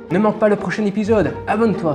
Ne manque pas le prochain épisode, abonne-toi.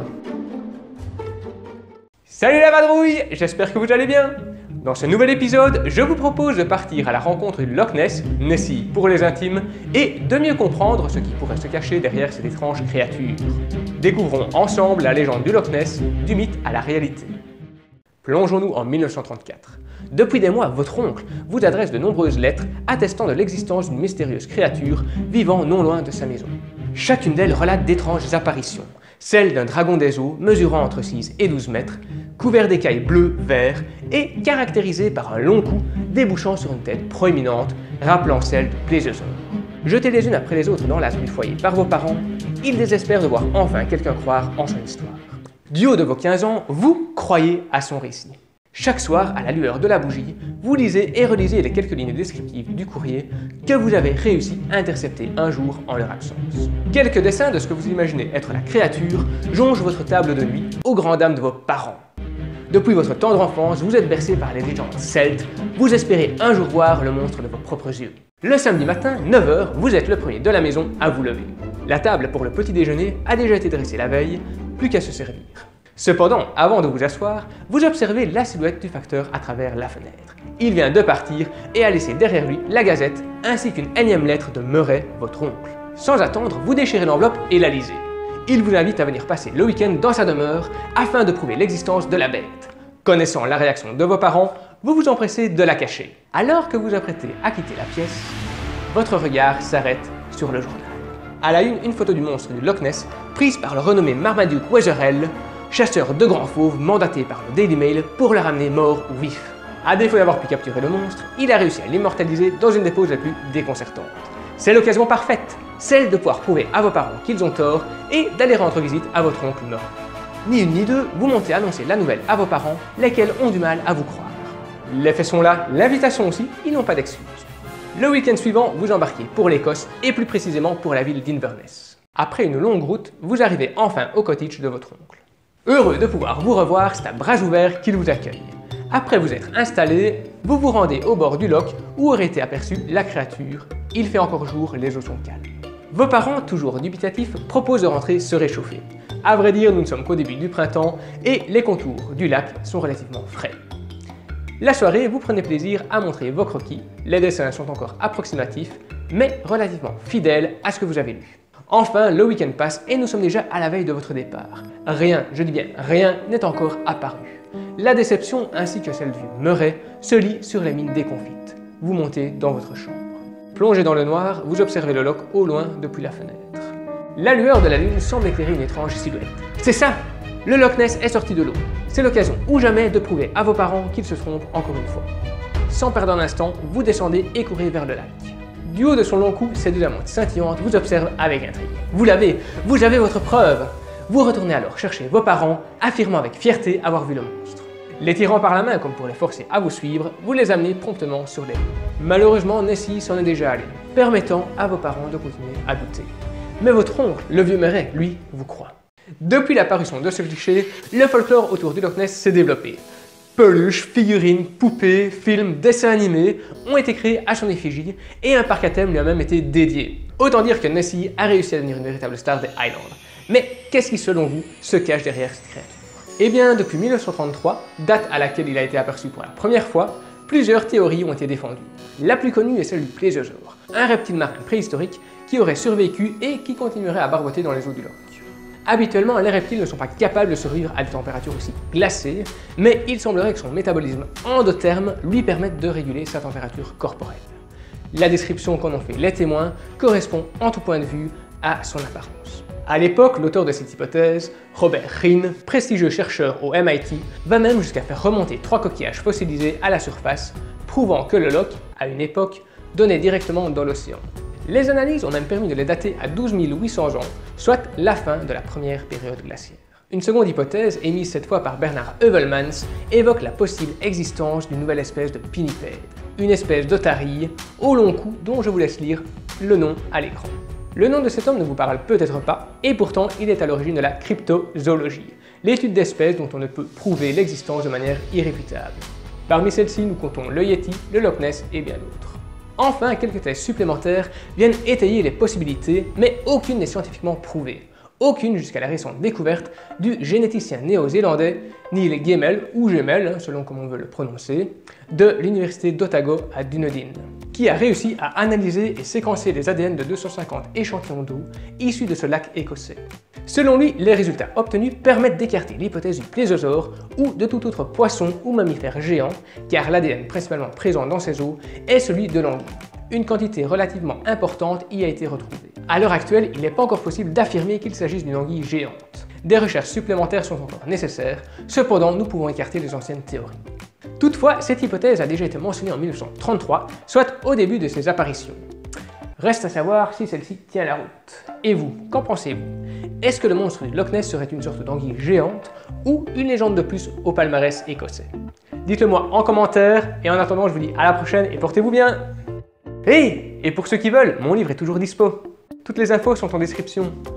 Salut la vadrouille, j'espère que vous allez bien. Dans ce nouvel épisode, je vous propose de partir à la rencontre du Loch Ness, Nessie pour les intimes, et de mieux comprendre ce qui pourrait se cacher derrière cette étrange créature. Découvrons ensemble la légende du Loch Ness, du mythe à la réalité. Plongeons-nous en 1934. Depuis des mois, votre oncle vous adresse de nombreuses lettres attestant de l'existence d'une mystérieuse créature vivant non loin de sa maison. Chacune d'elles relate d'étranges apparitions, celle d'un dragon des eaux mesurant entre 6 et 12 mètres, couvert d'écailles bleues, verts et caractérisé par un long cou débouchant sur une tête proéminente rappelant celle de plésiosaure. Jetés les unes après les autres dans l'âtre du foyer par vos parents, ils désespèrent de voir enfin quelqu'un croire en son histoire. Du haut de vos 15 ans, vous croyez à son récit. Chaque soir, à la lueur de la bougie, vous lisez et relisez les quelques lignes descriptives du courrier que vous avez réussi à intercepter un jour en leur absence. Quelques dessins de ce que vous imaginez être la créature jongent votre table de nuit aux grandes dames de vos parents. Depuis votre tendre enfance, vous êtes bercé par les légendes celtes, vous espérez un jour voir le monstre de vos propres yeux. Le samedi matin, 9 h, vous êtes le premier de la maison à vous lever. La table pour le petit déjeuner a déjà été dressée la veille, plus qu'à se servir. Cependant, avant de vous asseoir, vous observez la silhouette du facteur à travers la fenêtre. Il vient de partir et a laissé derrière lui la gazette ainsi qu'une énième lettre de Murray, votre oncle. Sans attendre, vous déchirez l'enveloppe et la lisez. Il vous invite à venir passer le week-end dans sa demeure afin de prouver l'existence de la bête. Connaissant la réaction de vos parents, vous vous empressez de la cacher. Alors que vous vous apprêtez à quitter la pièce, votre regard s'arrête sur le journal. À la une photo du monstre du Loch Ness prise par le renommé Marmaduke Wetherell, chasseur de grands fauves mandaté par le Daily Mail pour le ramener mort ou vif. À défaut d'avoir pu capturer le monstre, il a réussi à l'immortaliser dans une des poses les plus déconcertantes. C'est l'occasion parfaite, celle de pouvoir prouver à vos parents qu'ils ont tort et d'aller rendre visite à votre oncle mort. Ni une ni deux, vous montez annoncer la nouvelle à vos parents, lesquels ont du mal à vous croire. Les faits sont là, l'invitation aussi, ils n'ont pas d'excuses. Le week-end suivant, vous embarquez pour l'Écosse et plus précisément pour la ville d'Inverness. Après une longue route, vous arrivez enfin au cottage de votre oncle. Heureux de pouvoir vous revoir, c'est à bras ouverts qu'il vous accueille. Après vous être installé, vous vous rendez au bord du loch où aurait été aperçue la créature. Il fait encore jour, les eaux sont calmes. Vos parents, toujours dubitatifs, proposent de rentrer se réchauffer. À vrai dire, nous ne sommes qu'au début du printemps et les contours du lac sont relativement frais. La soirée, vous prenez plaisir à montrer vos croquis. Les dessins sont encore approximatifs, mais relativement fidèles à ce que vous avez lu. Enfin, le week-end passe et nous sommes déjà à la veille de votre départ. Rien, je dis bien rien, n'est encore apparu. La déception ainsi que celle du Murray se lit sur les mines déconfites. Vous montez dans votre chambre. Plongé dans le noir, vous observez le loch au loin depuis la fenêtre. La lueur de la lune semble éclairer une étrange silhouette. C'est ça! Le Loch Ness est sorti de l'eau. C'est l'occasion ou jamais de prouver à vos parents qu'ils se trompent encore une fois. Sans perdre un instant, vous descendez et courez vers le lac. Du haut de son long cou, ses deux amantes scintillantes vous observent avec intrigue. Vous avez votre preuve! Vous retournez alors chercher vos parents, affirmant avec fierté avoir vu le monstre. Les tirant par la main comme pour les forcer à vous suivre, vous les amenez promptement sur les lieux. Malheureusement, Nessie s'en est déjà allée, permettant à vos parents de continuer à douter. Mais votre oncle, le vieux Murray, lui, vous croit. Depuis l'apparition de ce cliché, le folklore autour du Loch Ness s'est développé. Peluches, figurines, poupées, films, dessins animés ont été créés à son effigie et un parc à thème lui a même été dédié. Autant dire que Nessie a réussi à devenir une véritable star des Highlands. Mais qu'est-ce qui, selon vous, se cache derrière cette créature? Eh bien, depuis 1933, date à laquelle il a été aperçu pour la première fois, plusieurs théories ont été défendues. La plus connue est celle du plésiosaure, un reptile marin préhistorique qui aurait survécu et qui continuerait à barboter dans les eaux du lac. Habituellement, les reptiles ne sont pas capables de survivre à des températures aussi glacées, mais il semblerait que son métabolisme endotherme lui permette de réguler sa température corporelle. La description qu'en ont fait les témoins correspond en tout point de vue à son apparence. À l'époque, l'auteur de cette hypothèse, Robert Rhine, prestigieux chercheur au MIT, va même jusqu'à faire remonter 3 coquillages fossilisés à la surface, prouvant que le loch, à une époque, donnait directement dans l'océan. Les analyses ont même permis de les dater à 12 800 ans, soit la fin de la première période glaciaire. Une seconde hypothèse, émise cette fois par Bernard Heuvelmans, évoque la possible existence d'une nouvelle espèce de pinnipède, une espèce d'otarie au long cou dont je vous laisse lire le nom à l'écran. Le nom de cet homme ne vous parle peut-être pas, et pourtant il est à l'origine de la cryptozoologie, l'étude d'espèces dont on ne peut prouver l'existence de manière irréfutable. Parmi celles-ci, nous comptons le Yeti, le Loch Ness et bien d'autres. Enfin, quelques thèses supplémentaires viennent étayer les possibilités, mais aucune n'est scientifiquement prouvée. Aucune jusqu'à la récente découverte du généticien néo-zélandais Neil Gemmell, ou Gemmell, selon comment on veut le prononcer, de l'université d'Otago à Dunedin, qui a réussi à analyser et séquencer les ADN de 250 échantillons d'eau issus de ce lac écossais. Selon lui, les résultats obtenus permettent d'écarter l'hypothèse du plésiosaure ou de tout autre poisson ou mammifère géant, car l'ADN principalement présent dans ces eaux est celui de l'anguille. Une quantité relativement importante y a été retrouvée. À l'heure actuelle, il n'est pas encore possible d'affirmer qu'il s'agisse d'une anguille géante. Des recherches supplémentaires sont encore nécessaires, cependant nous pouvons écarter les anciennes théories. Toutefois, cette hypothèse a déjà été mentionnée en 1933, soit au début de ses apparitions. Reste à savoir si celle-ci tient la route. Et vous, qu'en pensez-vous? Est-ce que le monstre du Loch Ness serait une sorte d'anguille géante ou une légende de plus au palmarès écossais? Dites-le moi en commentaire, et en attendant je vous dis à la prochaine et portez-vous bien. Hey! Et pour ceux qui veulent, mon livre est toujours dispo. Toutes les infos sont en description.